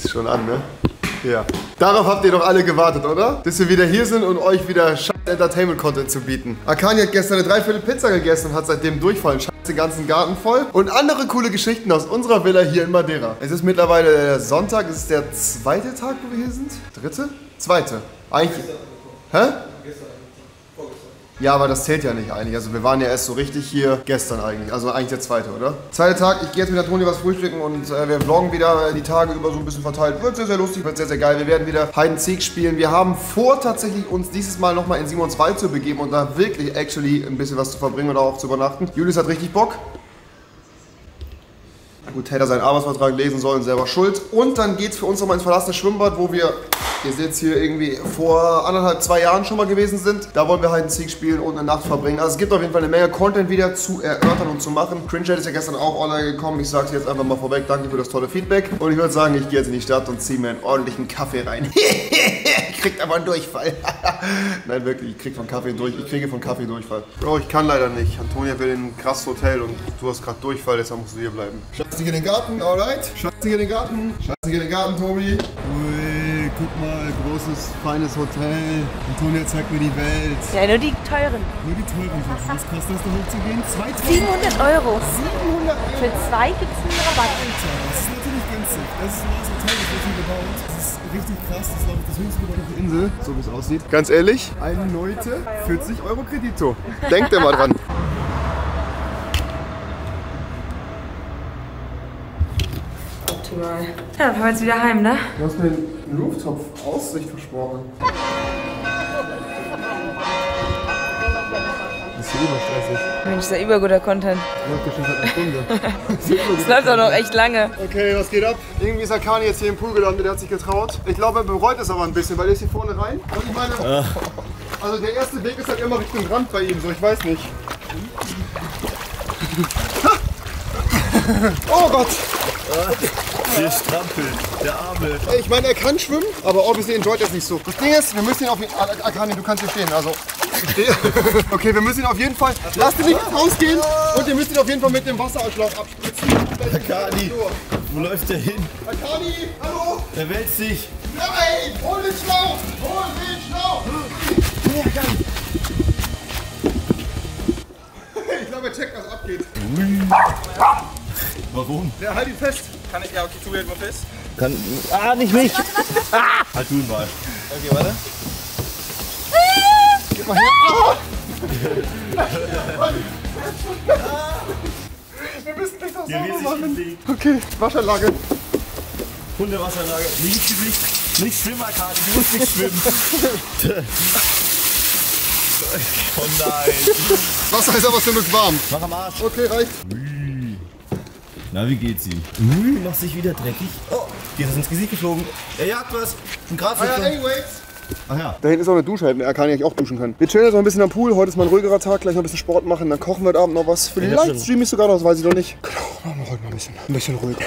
Ist schon an, ne? Ja. Darauf habt ihr doch alle gewartet, oder? Bis wir wieder hier sind und euch wieder scheiß Entertainment-Content zu bieten. Akani hat gestern eine Dreiviertel Pizza gegessen und hat seitdem Durchfall und scheiß den ganzen Garten voll. Und andere coole Geschichten aus unserer Villa hier in Madeira. Es ist mittlerweile Sonntag, es ist der zweite Tag, wo wir hier sind? Dritte? Zweite. Eigentlich. Hä? Ja, aber das zählt ja nicht eigentlich. Also wir waren ja erst so richtig hier gestern eigentlich. Also eigentlich der zweite, oder? Zweiter Tag, ich gehe jetzt mit der Toni was frühstücken und wir vloggen wieder die Tage über so ein bisschen verteilt. Wird sehr, sehr lustig, wird sehr, sehr geil. Wir werden wieder Hide and Seek spielen. Wir haben vor, tatsächlich uns dieses Mal nochmal in Simons Wald zu begeben und da wirklich actually ein bisschen was zu verbringen oder auch zu übernachten. Julius hat richtig Bock. Gut, hätte er seinen Arbeitsvertrag lesen sollen, selber schuld. Und dann geht's für uns nochmal ins verlassene Schwimmbad, wo wir, ihr seht es hier, irgendwie vor 1,5, 2 Jahren schon mal gewesen sind. Da wollen wir Hide and Seek spielen und eine Nacht verbringen. Also es gibt auf jeden Fall eine Menge Content wieder zu erörtern und zu machen. Cringe ist ja gestern auch online gekommen. Ich sag's jetzt einfach mal vorweg, danke für das tolle Feedback. Und ich würde sagen, ich gehe jetzt in die Stadt und ziehe mir einen ordentlichen Kaffee rein. Kriegt aber einen Durchfall. Nein, wirklich, ich kriege von Kaffee Durchfall. Bro, ich kann leider nicht. Antonia will in ein krasses Hotel und du hast gerade Durchfall, deshalb musst du hier bleiben. Scheiß dich in den Garten, alright? Scheiß dich in den Garten. Scheiß dich in den Garten, Tobi. Ui, guck mal, großes, feines Hotel. Antonia zeigt mir die Welt. Ja, nur die teuren. Nur die teuren. Was kostet das da hochzugehen? 700 Euro. 700 Euro. Für 2 gibt es einen Rabatt. Alter, das ist natürlich günstig. Das ist ein neues Hotel, das wird hier gebaut. Das ist richtig krass. Das ist, glaube ich, das höchste Gebäude auf der Insel, so wie es aussieht. Ganz ehrlich, eine Neute, 40 Euro Kredito. Denkt ihr mal dran. Optimal. Ja, dann fahren wir jetzt wieder heim, ne? Du hast mir einen Rooftop-Aussicht versprochen. Das ist hier überstressig. Mensch, ist ja überguter Content. Läuft ja schon seit einer Stunde. Das läuft auch noch echt lange. Okay, was geht ab? Irgendwie ist Akani jetzt hier im Pool gelandet, der hat sich getraut. Ich glaube, er bereut es aber ein bisschen, weil er ist hier vorne rein. Und ich meine, also der erste Weg ist halt immer Richtung Rand bei ihm, so ich weiß nicht. Oh Gott! Der strampelt, der Arme. Ich meine, er kann schwimmen, aber obviously enjoyt er es nicht so. Das Ding ist, wir müssen ihn auf jeden Fall... Akani, du kannst hier stehen, also... Okay, wir müssen ihn auf jeden Fall... Lasst ihn nicht rausgehen und ihr müsst ihn auf jeden Fall mit dem Wasserschlauch abspritzen. Akani, wo läuft der hin? Akani, hallo? Der wälzt sich. Nein! Hol den Schlauch! Hol den Schlauch! Ich glaube, er checkt, was abgeht. Warum? Ja, halt ihn fest. Kann ich? Ja, okay, tu halt mal fest. Kann. Ah, nicht mich! Halt du ihn mal. Okay, warte. Gib mal her. Wir müssen gleich das sauber machen. Okay, Waschanlage. Hundewasserlage. Nicht schwimmen, Akani, du musst nicht schwimmen. Oh nein. Wasser ist aber zum Glück warm. Mach am Arsch. Okay, reicht. Na, wie geht's ihm? Macht sich wieder dreckig. Oh, dir ist ins Gesicht geflogen. Er jagt was. Ein Graswürfel. anyways. Ach ja. Da hinten ist auch eine Dusche, er kann ja auch duschen können. Wir chillen jetzt noch ein bisschen am Pool. Heute ist mal ein ruhigerer Tag, gleich noch ein bisschen Sport machen. Dann kochen wir heute Abend noch was. Vielleicht streame ich sogar noch, das weiß ich noch nicht. Genau, machen wir heute mal ein bisschen ruhiger.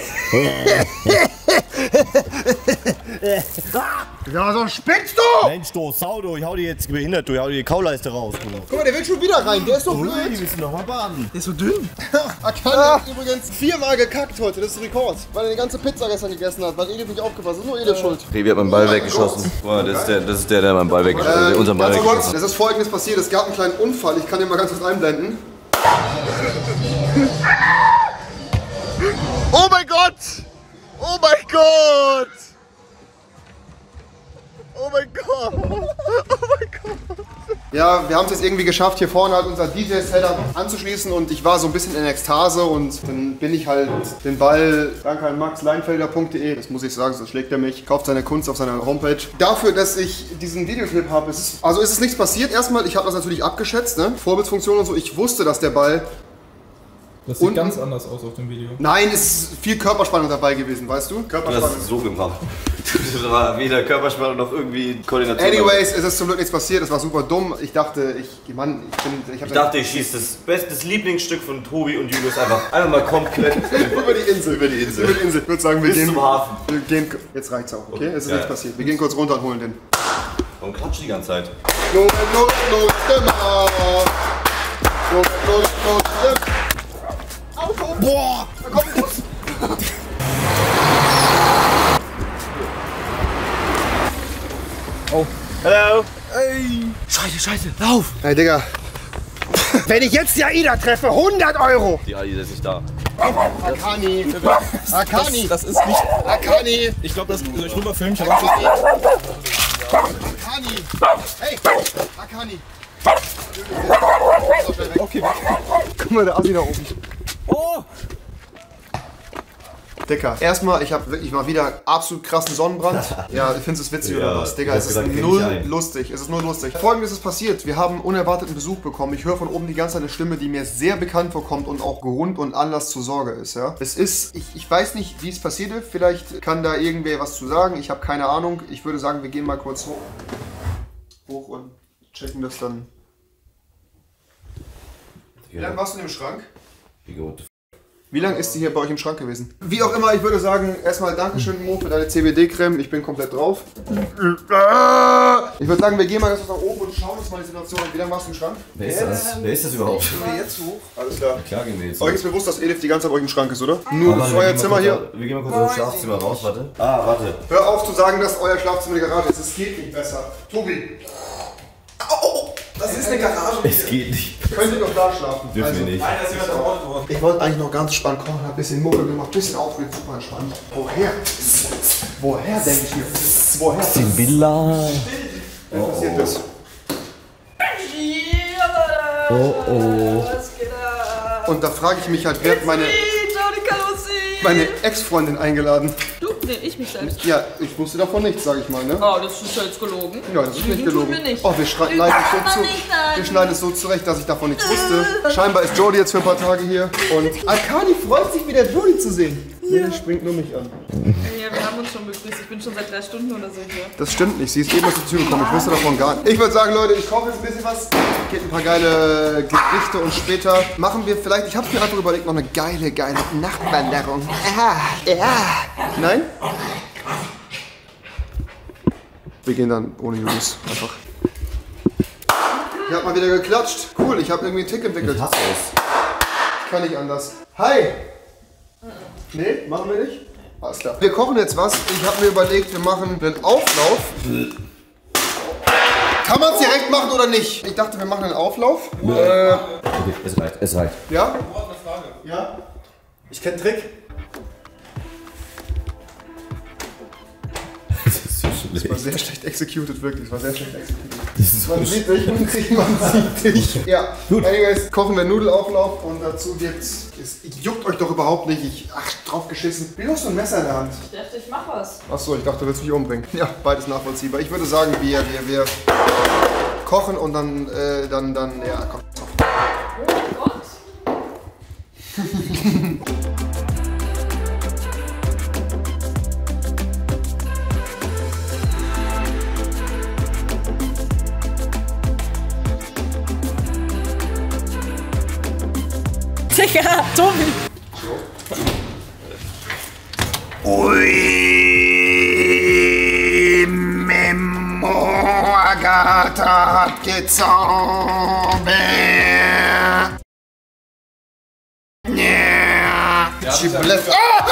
Ja, so spinnst du! Mensch, du Sau, du, ich hau dir jetzt behindert, du, ich hau dir die Kauleiste raus. Du. Guck mal, der will schon wieder rein, der ist doch blöd. Wir müssen noch mal baden. Der ist so dünn. Akani hat übrigens 4-mal gekackt heute, das ist Rekord. Weil er die ganze Pizza gestern gegessen hat, weil Edith nicht aufgepasst hat. Das ist nur Ediths Schuld. Revi hat meinen Ball weggeschossen. Boah, das ist der meinen Ball weggeschossen hat. Unseren Ball Ganz kurz, weggeschossen hat. es ist Folgendes passiert, es gab einen kleinen Unfall, ich kann den mal ganz kurz einblenden. Oh mein Gott! Oh mein Gott! Oh mein Gott! Oh mein Gott! Ja, wir haben es jetzt irgendwie geschafft, hier vorne halt unser DJ-Setup anzuschließen und ich war so ein bisschen in Ekstase und dann bin ich halt den Ball, danke an maxleinfelder.de, das muss ich sagen, so schlägt er mich, kauft seine Kunst auf seiner Homepage. Dafür, dass ich diesen Videoclip habe, ist es nichts passiert. Erstmal, ich habe das natürlich abgeschätzt, ne? Vorbildsfunktion und so, ich wusste, dass der Ball... Das sieht ganz anders aus auf dem Video. Nein, es ist viel Körperspannung dabei gewesen, weißt du? Du hast es so gemacht. Das war weder Körperspannung noch irgendwie Koordination. Anyways, es ist zum Glück nichts passiert, es war super dumm. Ich dachte, Ich dachte, ich schieße das Lieblingsstück von Tobi und Julius einfach mal komplett über die Insel. Über die Insel. Über die Insel. Ich würde sagen, wir Bis zum Hafen. Wir gehen, jetzt reicht's auch, okay? Es ist Ja, nichts ja. passiert. Wir gehen kurz runter und holen den. Warum klatscht die ganze Zeit? Auto! Boah! Da kommt ein Bus! Scheiße, lauf! Hey, Digga. Wenn ich jetzt die AIDA treffe, 100 Euro! Die AIDA ist nicht da. Akani! Akani! Das ist nicht. Akani! Ich glaube, das. Ich rüber filmen. Ich hab Angst, Akani! Hey! Akani! okay, weg. Guck mal, der Assi da oben. Oh! Dicker, erstmal, ich habe wirklich mal wieder absolut krassen Sonnenbrand. Ja, findest du es witzig oder was? Digga, es ist null lustig. Es ist null lustig. Folgendes ist passiert. Wir haben unerwarteten Besuch bekommen. Ich höre von oben die ganze Zeit eine Stimme, die mir sehr bekannt vorkommt und auch Grund und Anlass zur Sorge ist. Ja? Es ist, ich weiß nicht, wie es passierte. Vielleicht kann da irgendwer was zu sagen. Ich habe keine Ahnung. Ich würde sagen, wir gehen mal kurz hoch und checken das dann. Wie lange warst du in dem Schrank? Wie gut. Wie lange ist die hier bei euch im Schrank gewesen? Wie auch immer, ich würde sagen, erstmal Dankeschön, Mo, für deine CBD-Creme. Ich bin komplett drauf. Ich würde sagen, wir gehen mal ganz nach oben und schauen uns mal die Situation an. Wie lange warst du im Schrank? Wer ist das? Wer ist das überhaupt? Gehen wir jetzt hoch? Alles klar. Klar gehen wir jetzt. Euch ist bewusst, dass Elif die ganze Zeit bei euch im Schrank ist, oder? Nur das ist euer Zimmer hier. Wir gehen mal kurz aufs Schlafzimmer raus, warte. Ah, warte. Hör auf zu sagen, dass euer Schlafzimmer die Garage ist. Es geht nicht besser. Tobi. Au! Das ist eine Garage. Es geht nicht. Könnt ihr doch da schlafen? Dürfen wir nicht. Nein, da ist jemand ermordet worden. Ich wollte eigentlich noch ganz entspannt kochen, hab ein bisschen Mucke gemacht, ein bisschen aufgeregt, super entspannt. Woher? Woher, denke ich mir? Woher? Sibylla. Was passiert das? Oh oh. Und da frage ich mich halt, wer hat meine Ex-Freundin eingeladen? Du? Nee, ich mich selbst. Ja, ich wusste davon nichts, sage ich mal, ne? Oh, das ist ja jetzt gelogen. Ja, das ist nicht gelogen. Tun wir nicht. Oh, wir schneiden wir schneiden es so zurecht, dass ich davon nichts wusste. Scheinbar ist Jodie jetzt für ein paar Tage hier. Und Akani freut sich wieder, Jodie zu sehen. Ja. Nee, springt nur mich an. Ja, wir haben uns schon begrüßt. Ich bin schon seit 3 Stunden oder so hier. Das stimmt nicht, sie ist eben aus der Tür gekommen. Ich wusste davon gar nicht. Ich würde sagen, Leute, ich koche jetzt ein bisschen was. Geht ein paar geile Gerichte und später machen wir vielleicht, ich habe mir einfach überlegt, noch eine geile Nachtwanderung. Ja. Nein? Wir gehen dann ohne Julius einfach. Ich hab mal wieder geklatscht. Cool, ich habe irgendwie einen Tick entwickelt. Ich hasse es. Ich kann nicht anders. Hi! Nee, machen wir nicht? Alles klar. Wir kochen jetzt was. Ich habe mir überlegt, wir machen einen Auflauf. Kann man es direkt machen oder nicht? Ich dachte, wir machen einen Auflauf. Okay, es reicht. Ja? Ja? Ich kenne Trick. Das war sehr schlecht executed, wirklich. Das war sehr schlecht executed. Man sieht dich, man sieht dich. Ja, gut. Anyways, kochen wir Nudelauflauf und dazu gibt's. Es juckt euch doch überhaupt nicht. Drauf geschissen. Wie hast du ein Messer in der Hand? Ich dachte, ich mach was. Achso, ich dachte, du willst mich umbringen. Ja, beides nachvollziehbar. Ich würde sagen, wir kochen und dann, ja, komm. Oh Gott. Digga, Tobi! Ui, Memo, Agatha hat gezaubert. Ja. Sie bläst.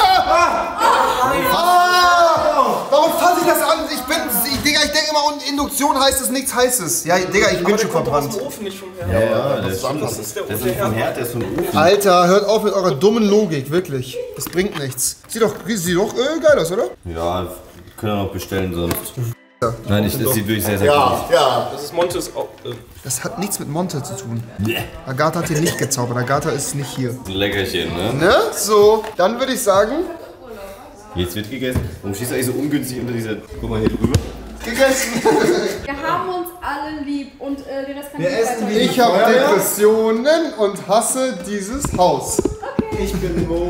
Warum fasse ich das an? Digga, ich denke immer, Induktion heißt es, nichts heißt es. Ja, Digga, ich bin schon verbrannt. Aus dem Ofen, nicht vom Herd. Ja, das ist anders. Das ist der vom Herd, der ist vom Ofen. Alter, hört auf mit eurer dummen Logik, wirklich. Das bringt nichts. Sieht doch geil aus, oder? Ja, können wir noch bestellen sonst. Nein, das sieht wirklich sehr, sehr gut aus. Ja. Das ist Montes. Das hat nichts mit Monte zu tun. Agatha hat hier nicht gezaubert. Agatha ist nicht hier. Ein Leckerchen, ne? Ne? So, dann würde ich sagen... Jetzt wird gegessen. Warum schießt du eigentlich so ungünstig unter dieser... Guck mal hier drüber. Gegessen! Wir haben uns alle lieb und den Rest kann ich weiter. Ich habe Depressionen und hasse dieses Haus. Okay. Ich bin Mo.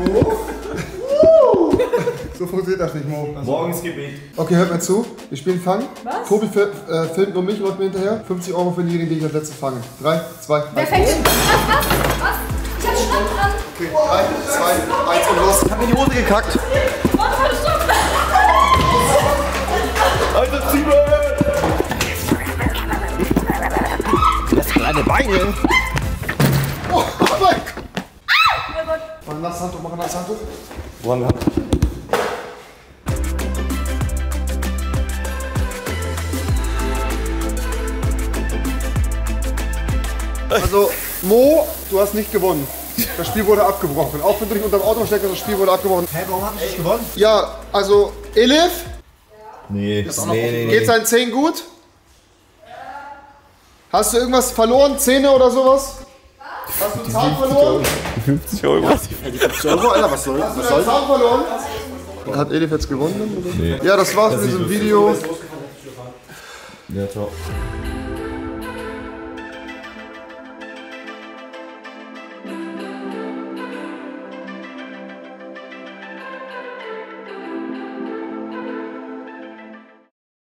So funktioniert das nicht, Mo. Morgens Gebet. Okay, hört mir zu. Wir spielen Fang. Was? Tobi filmt nur mich und läuft mir hinterher. 50 Euro für denjenigen, den ich als letztes fange. 3, 2, 1. Wer fängt? Was? Ich hab Stopp dran. Okay, 3, 2, 1 und los. Ich hab in die Hose gekackt. Warte, stopp. Alter, zieh mal! Das kleine Beine. Oh mein Gott. Mach ein nasses Handtuch, mach ein nasses Handtuch. Wo haben wir Hand? Also, Mo, du hast nicht gewonnen. Das Spiel wurde abgebrochen. Auch wenn du dich unter dem Auto steckst, das Spiel wurde abgebrochen. Hä, warum hab ich nicht gewonnen? Ja, also, Elif, Nee, nee. geht's deinen Zähnen gut? Hast du irgendwas verloren? Zähne oder sowas? Hast du einen Zahn verloren? 50 Euro. Alter, was soll das? Hast du deinen Zahn verloren? Hat Elif jetzt gewonnen? Oder? Nee. Ja, das war's mit diesem Video. Ja, ciao.